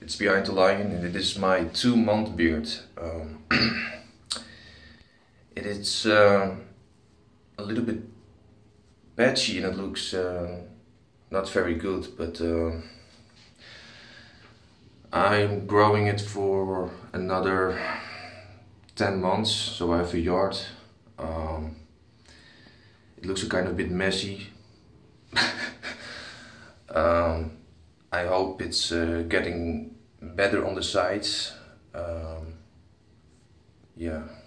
It's Behind the Lion, and it is my 2-month beard. It is a little bit patchy and it looks not very good, but I'm growing it for another 10 months, so I have a yard. It looks a kind of bit messy. I hope it's getting better on the sides. Yeah.